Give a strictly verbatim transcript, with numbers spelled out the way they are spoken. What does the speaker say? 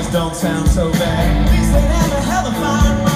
don't sound so bad. At least they have a hell of fine